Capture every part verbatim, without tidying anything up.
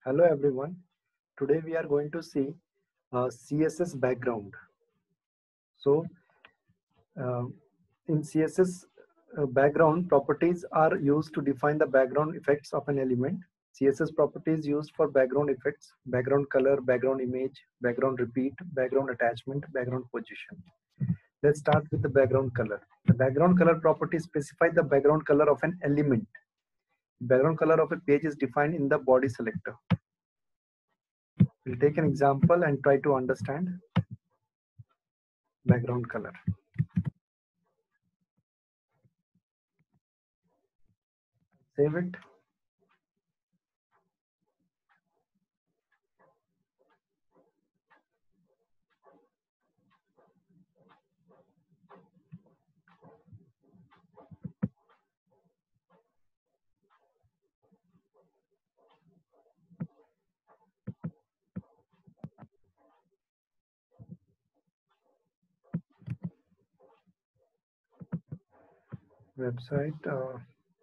Hello everyone. Today we are going to see uh, C S S background. So uh, in C S S uh, background properties are used to define the background effects of an element. C S S properties used for background effects: background color, background image, background repeat, background attachment, background position. Let's start with the background color. The background color property specifies the background color of an element. Background color of a page is defined in the body selector. We'll take an example and try to understand background color. Save it. Website. Uh,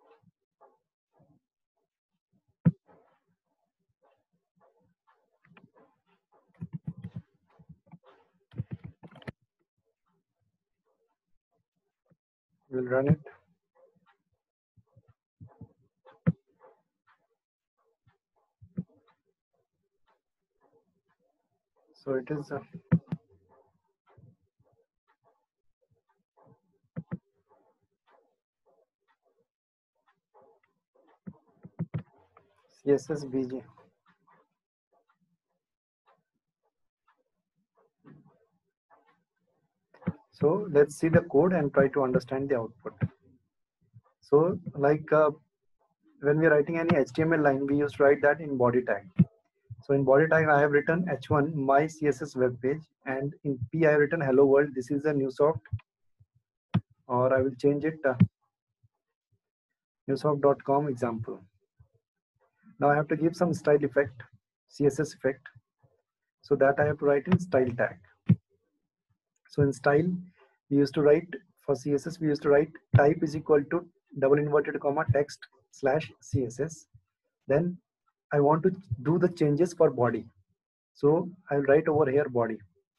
we'll run it. So it is. Uh, C S S B G. So let's see the code and try to understand the output. So like uh, when we are writing any H T M L line, we used to write that in body tag. So in body tag, I have written H one my C S S web page, and in P I have written hello world. This is a Newsoft, or I will change it uh, newsoft dot com example. Now I have to give some style effect, C S S effect. So that I have to write in style tag. So in style, we used to write for C S S, we used to write type is equal to double inverted comma text slash C S S. Then I want to do the changes for body. So I'll write over here body,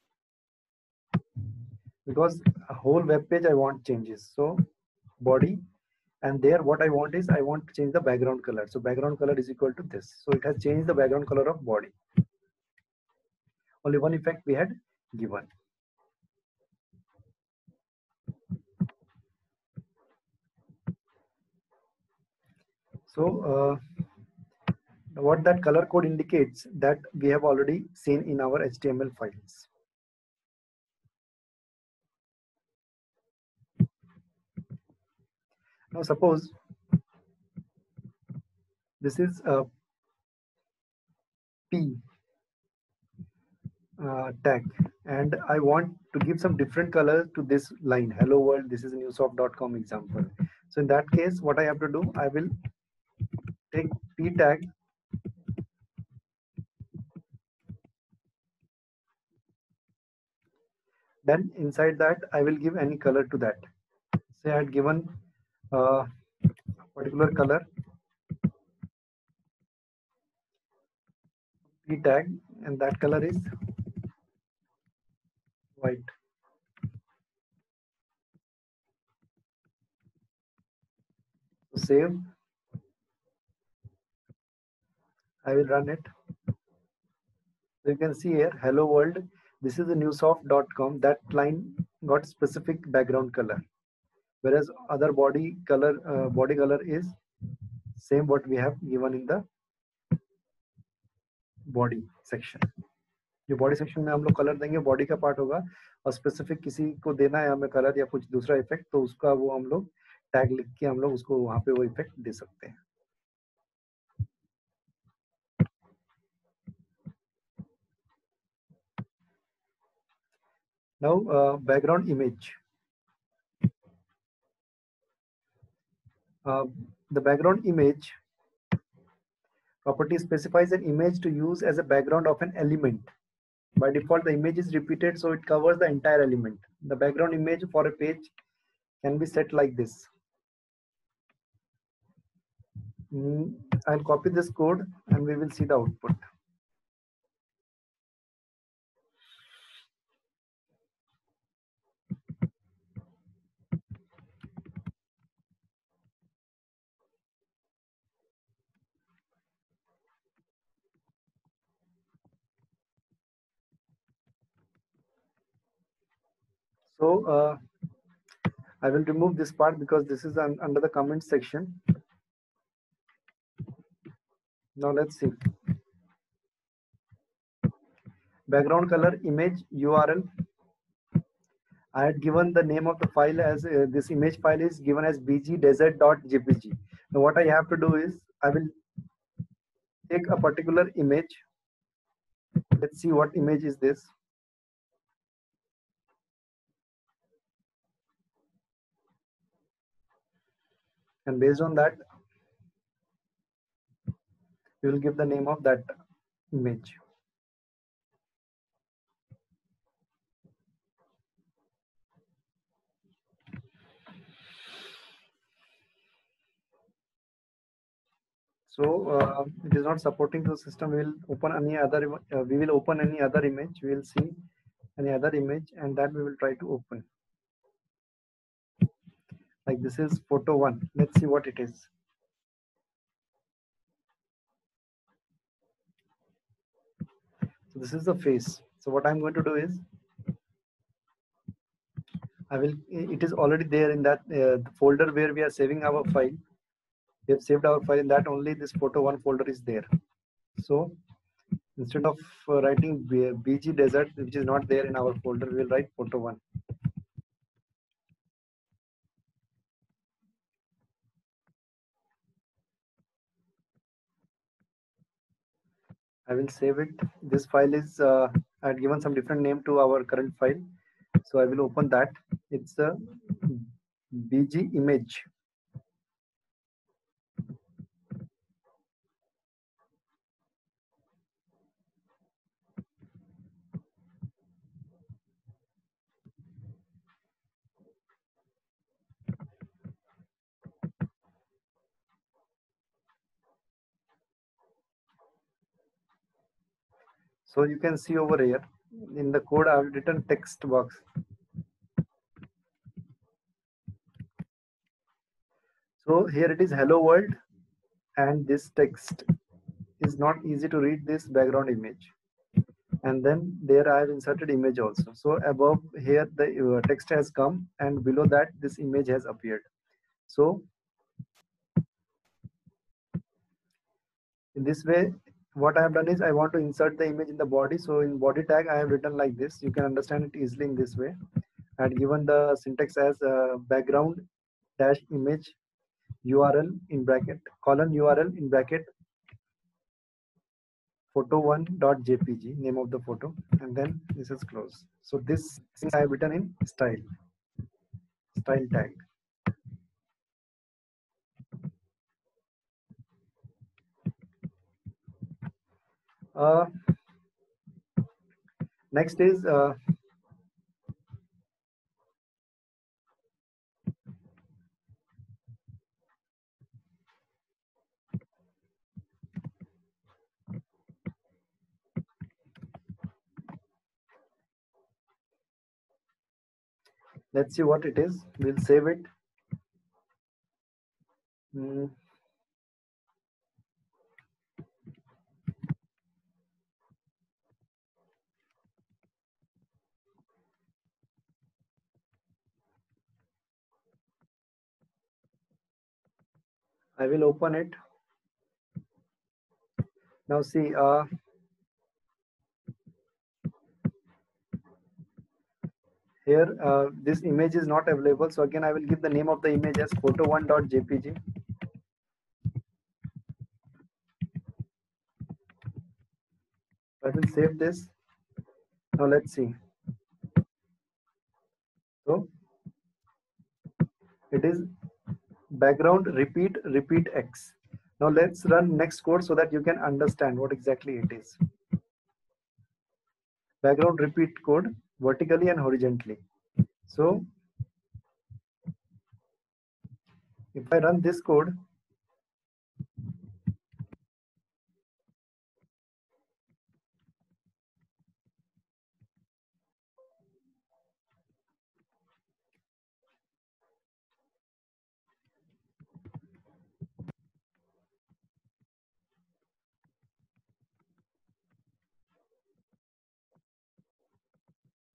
because a whole web page I want changes. So body, and there what I want is I want to change the background color. So background color is equal to this. So it has changed the background color of body. Only one effect we had given. So uh, what that color code indicates that we have already seen in our H T M L files. Now suppose this is a P uh, tag, and I want to give some different color to this line. Hello world, this is a newsoft dot com example. So in that case, what I have to do, I will take P tag, then inside that I will give any color to that. Say I had given a particular color, P tag, and that color is white. So save. I will run it. So you can see here, hello world. This is the newsoft dot com. That line got specific background color, whereas other body color, uh, body color is same what we have given in the body section. जो body section में हम लोग colour देंगे body का part होगा, और specific किसी को देना है हमें कलर या कुछ दूसरा इफेक्ट, तो उसका वो हम लोग टैग लिख के हम लोग उसको वहां पे वो इफेक्ट दे सकते हैं. Now uh, background image. Uh, the background image property specifies an image to use as a background of an element. By default, the image is repeated, so it covers the entire element. The background image for a page can be set like this. Mm, I'll copy this code and we will see the output. So uh, I will remove this part because this is un under the comment section. Now let's see. Background color, image, U R L. I had given the name of the file as uh, this image file is given as bgdesert.jpg. Now what I have to do is I will take a particular image. Let's see what image is this. And based on that, we will give the name of that image. So uh, it is not supporting the system. We will open any other. Uh, we will open any other image. We will see any other image, and that we will try to open. Like this is photo one. Let's see what it is. So this is the face. So what I'm going to do is I will. It is already there in that uh, folder where we are saving our file. We have saved our file in that only this photo one folder is there. So instead of uh, writing B G desert, which is not there in our folder, we will write photo one. I will save it. This file is, uh, I had given some different name to our current file. So I will open that. It's a B G image. So you can see over here in the code I have written text box. So here it is hello world, and this text is not easy to read this background image. And then there I have inserted image also. So above here the uh, text has come, and below that this image has appeared. So in this way, what I have done is I want to insert the image in the body. So in body tag I have written like this. You can understand it easily in this way. I had given the syntax as uh, background dash image U R L in bracket colon U R L in bracket photo one dot jpg, name of the photo, and then this is close. So this thing I have written in style style tag. Uh, next is uh, let's see what it is. We'll save it. Mm. I will open it. Now see, uh, here uh, this image is not available. So again, I will give the name of the image as photo one dot jpg. I will save this. Now let's see. So it is background repeat repeat X. Now let's run next code so that you can understand what exactly it is. Background repeat code vertically and horizontally. So if I run this code,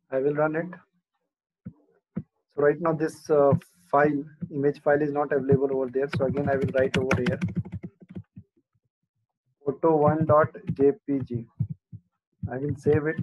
I will run it. So right now this uh, file, image file is not available over there. So again, I will write over here photo one dot J P G. I will save it.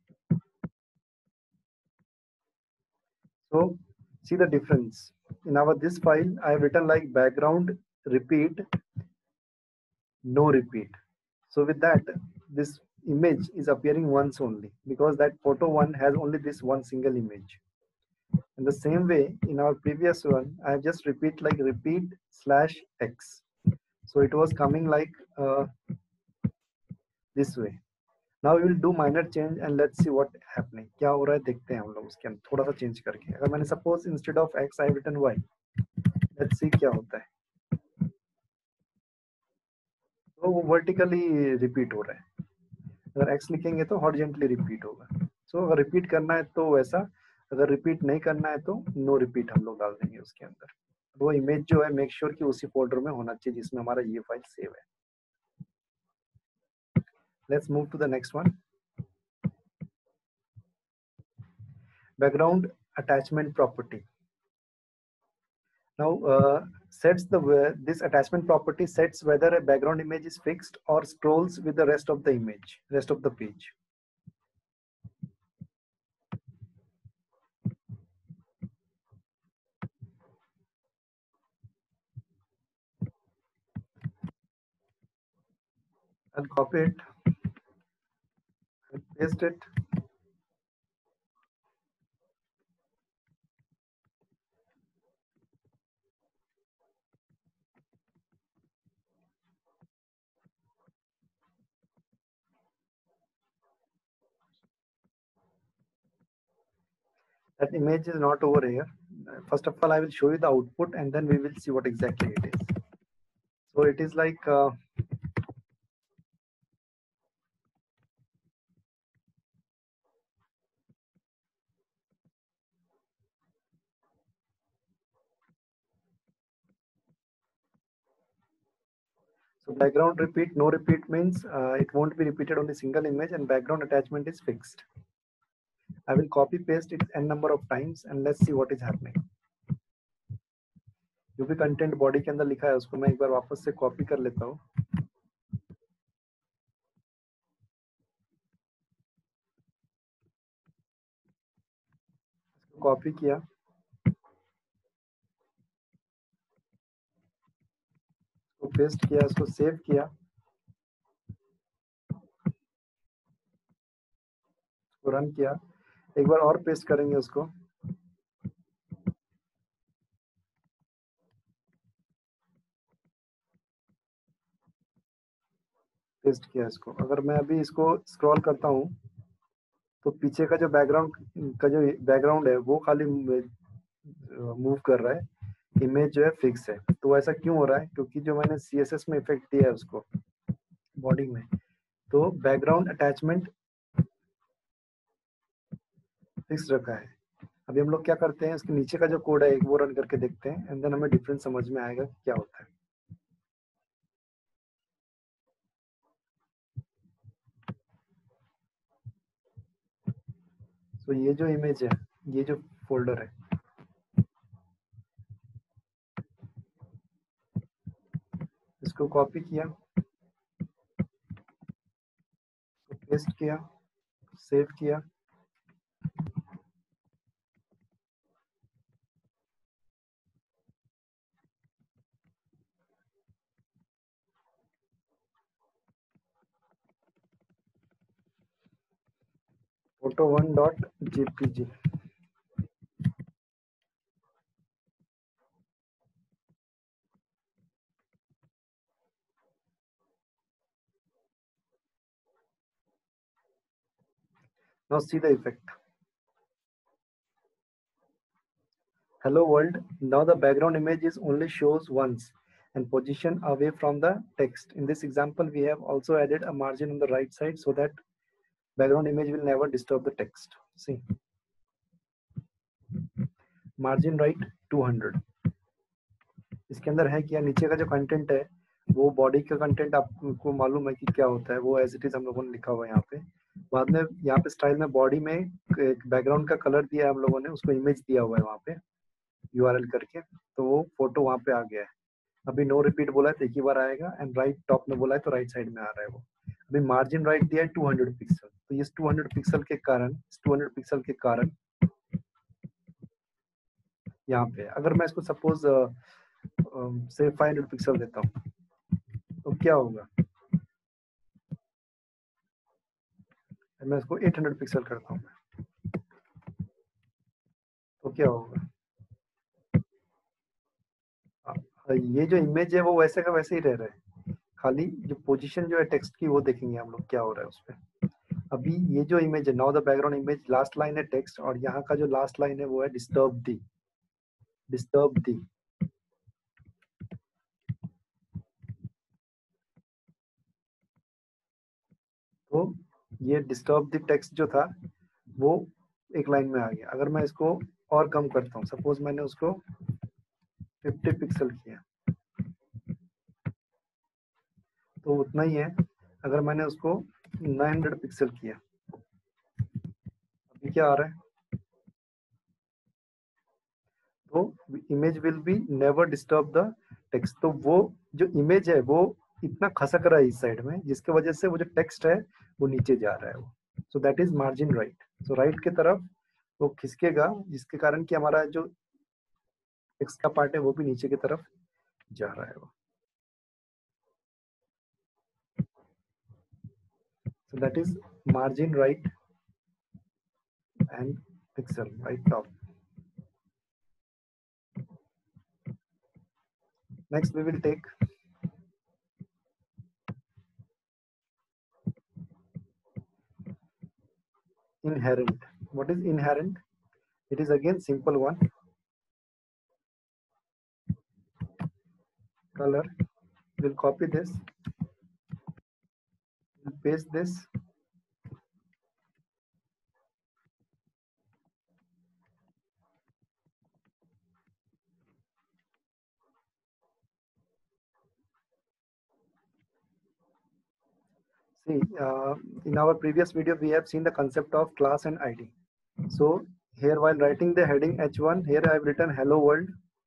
So see the difference. In our this file, I have written like background repeat, no repeat. So with that, this image is appearing once only because that photo one has only this one single image. In the same way, in our previous one, I have just repeat like repeat slash X. So it was coming like uh, this way. Now we will do minor change and let's see what happening. क्या हो रहा है देखते हैं हम लोग उसके अंदर थोड़ा सा चेंज करके. अगर मैंने suppose instead of X I have written Y. Let's see क्या होता है. तो वो vertically repeat हो रहा है. अगर X लिखेंगे तो horizontally repeat होगा. So अगर repeat करना है तो वैसा, अगर repeat नहीं करना है तो no repeat हम लोग डाल देंगे उसके अंदर. वो image जो है make sure कि उसी folder में होना चाहिए जिसमें हमारा ये file save है. Let's move to the next one. Background attachment property. Now uh, sets the this attachment property sets whether a background image is fixed or scrolls with the rest of the image, rest of the page. I'll copy it and paste it. That image is not over here. First of all, I will show you the output and then we will see what exactly it is. So it is like uh, so background repeat, no repeat means uh, it won't be repeated on the single image and background attachment is fixed. I will copy paste it n number of times and let's see what is happening. जो भी content body के अंदर लिखा है उसको मैं एक बार वापस से कॉपी कर लेता हूँ. कॉपी किया, इसको पेस्ट किया, इसको सेव किया, इसको रन किया. एक बार और पेस्ट करेंगे उसको. पेस्ट किया इसको. अगर मैं अभी इसको स्क्रॉल करता हूँ तो पीछे का जो बैकग्राउंड का जो बैकग्राउंड है वो खाली मूव कर रहा है, इमेज जो है फिक्स है. तो ऐसा क्यों हो रहा है? क्योंकि जो मैंने सी एस एस में इफेक्ट दिया है उसको बॉडी में, तो बैकग्राउंड अटैचमेंट फिक्स रखा है. अभी हम लोग क्या करते हैं, इसके नीचे का जो कोड है वो रन करके देखते हैं एंड देन हमें डिफरेंस समझ में आएगा कि क्या होता है. तो ये जो इमेज है, ये जो फोल्डर है, इसको कॉपी किया, पेस्ट किया, सेव किया, photo one dot J P G. Now see the effect. Hello world. Now the background image is only shows once and position away from the text. In this example, we have also added a margin on the right side so that background image will never disturb the text. See, margin right two hundred. इसके अंदर है क्या, नीचे का जो content है वो body का कंटेंट आपको मालूम है कि क्या होता है, वो एज इट इज हम लोगों ने लिखा हुआ है यहाँ पे. बाद में यहाँ पे स्टाइल में बॉडी में एक बैकग्राउंड का कलर दिया है हम लोगों ने, उसको इमेज दिया हुआ है वहाँ पे यूआरएल करके, तो वो फोटो वहाँ पे आ गया है। अभी नो रिपीट बोला है तो एक ही बार आएगा, एंड राइट टॉप में बोला है तो राइट साइड में आ रहा है वो। अभी मार्जिन राइट दिया है टू हंड्रेड पिक्सल, तो इस टू हंड्रेड पिक्सल के कारण टू हंड्रेड पिक्सल के कारण यहाँ पे अगर मैं इसको सपोज से फाइव हंड्रेड पिक्सल देता हूँ तो क्या होगा, मैं इसको एट हंड्रेड पिक्सल करता हूँ तो क्या होगा, ये जो इमेज है वो वैसे का वैसे ही रह रहा है, खाली जो पोजीशन जो है टेक्स्ट की वो देखेंगे हम लोग क्या हो रहा है उस पर। अभी ये जो इमेज है, now the background image, last line है टेक्स्ट, और यहाँ का जो लास्ट लाइन है वो है डिस्टर्ब दी, डिस्टर्ब दी। तो ये डिस्टर्ब दी टेक्स्ट जो था वो एक लाइन में आ गया। अगर मैं इसको और कम करता हूँ, सपोज मैंने उसको फिफ्टी पिक्सल किया तो उतना ही है। अगर मैंने उसको नाइन हंड्रेड पिक्सल किया, अभी क्या आ रहा है, तो image will be never disturb the text. तो वो जो इमेज है वो इतना खसक रहा है इस साइड में, जिसके वजह से वो जो टेक्स्ट है वो नीचे जा रहा है वो। So that is margin right. So right की तरफ वो खिसकेगा, जिसके कारण कि हमारा जो टेक्स्ट का पार्ट है वो भी नीचे की तरफ जा रहा है वो। So that is margin right and pixel right top. Next we will take inherent. What is inherent? It is again simple one. Color. We'll copy this. We'll paste this. See, uh, in our previous video, we have seen the concept of class and I D. So here, while writing the heading H one, here I have written hello world.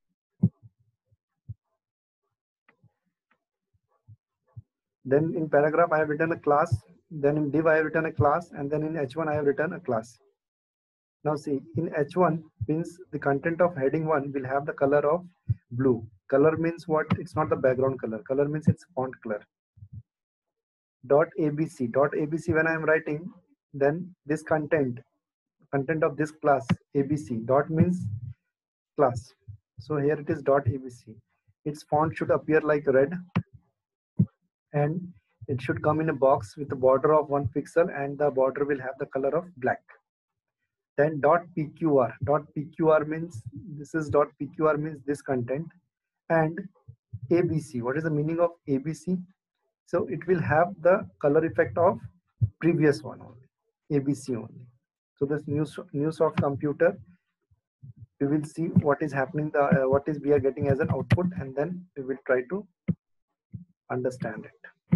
Then in paragraph, I have written a class. Then in div, I have written a class. And then in H one, I have written a class. Now see, in H one means the content of heading one will have the color of blue. Color means what? It's not the background color. Color means it's font color. Dot abc. Dot abc when I am writing, then this content, content of this class abc. Dot means class. So here it is dot abc. Its font should appear like red, and it should come in a box with a border of one pixel, and the border will have the color of black. Then dot pqr. Dot pqr means this is dot pqr means this content, and abc. What is the meaning of abc? So it will have the color effect of previous one only, abc only. So this new Newsoft computer, we will see what is happening, the uh, what is we are getting as an output, and then we will try to understand it.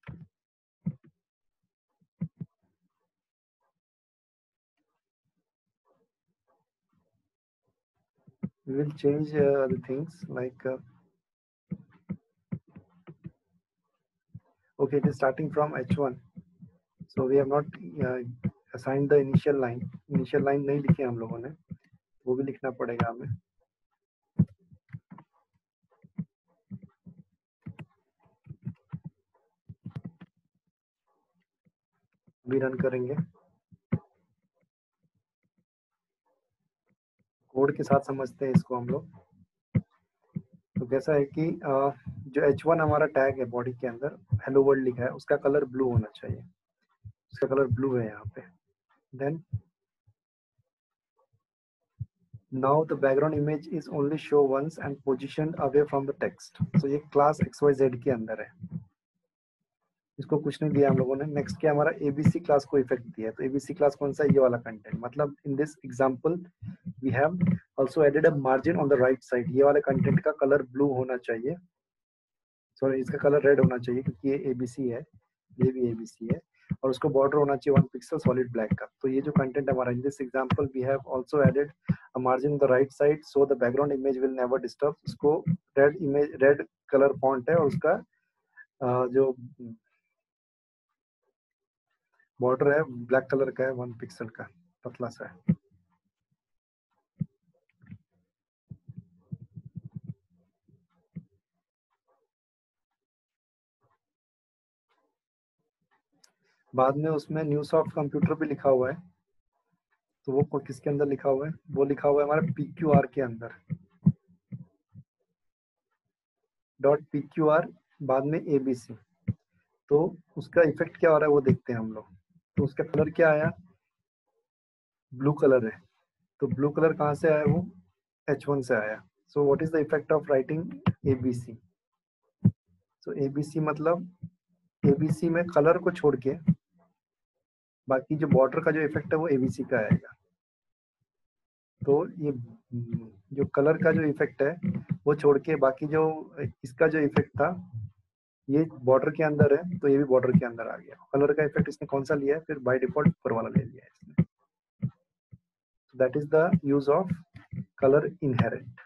We will change uh, the things like uh, okay, it is starting from H one, so we have not uh, assigned the initial line. Initial line नहीं लिखे हम लोगों ने, वो भी लिखना पड़ेगा हमें. अभी रन करेंगे, कोड के साथ समझते हैं इसको हम लोग. तो कैसा है कि जो एच वन हमारा टैग है बॉडी के अंदर हेलो वर्ल्ड लिखा है, उसका कलर ब्लू होना चाहिए. उसका कलर ब्लू है यहाँ पे. Then now the background image is only show once and positioned away from the text. So ये क्लास एक्स वाई जेड के अंदर है, इसको कुछ नहीं दिया हम लोगों ने. नेक्स्ट क्या हमारा एबीसी क्लास को इफेक्ट दिया है. तो एबीसी क्लास कौन सा है? ये वाला कंटेंट. मतलब in this example we have also added a margin on the right side. ये वाले कंटेंट का कलर ब्लू होना चाहिए, सॉरी इसका कलर रेड होना चाहिए क्योंकि ये एबीसी है, ये भी एबीसी है. और उसको बॉर्डर होना चाहिए वन पिक्सल सॉलिड ब्लैक का। तो ये जो कंटेंट हमारा, in this example we have also added a margin on the right side so the background image will never disturb. उसको red image red colour font है और उसका uh, जो बॉर्डर है ब्लैक कलर का है, वन पिक्सल का पतला सा है। बाद में उसमें न्यूज ऑफ कंप्यूटर भी लिखा हुआ है, तो वो किसके अंदर लिखा हुआ है? वो लिखा हुआ है हमारे पी क्यू आर के अंदर, डॉट पी क्यू आर बाद में एबीसी। तो उसका इफेक्ट क्या हो रहा है वो देखते हैं हम लोग। तो उसका कलर क्या आया? ब्लू कलर है। तो ब्लू कलर कहाँ से आया? वो एच वन से आया। So what is the effect of writing ABC? So ABC मतलब एबीसी में कलर को छोड़ के बाकी जो बॉर्डर का जो इफेक्ट है वो एबीसी का आएगा। तो ये जो कलर का जो इफेक्ट है वो छोड़ के बाकी जो इसका जो इफेक्ट था ये बॉर्डर के अंदर है, तो ये भी बॉर्डर के अंदर आ गया। कलर का इफेक्ट इसने कौन सा लिया है? फिर बाय डिफॉल्ट ऊपर वाला ले लिया है इसने। That is the use of colour inherent.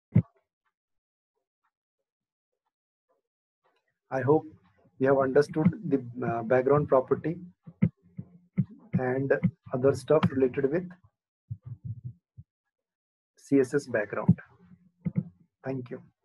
I hope you have understood the uh, background property and other stuff related with C S S background. Thank you.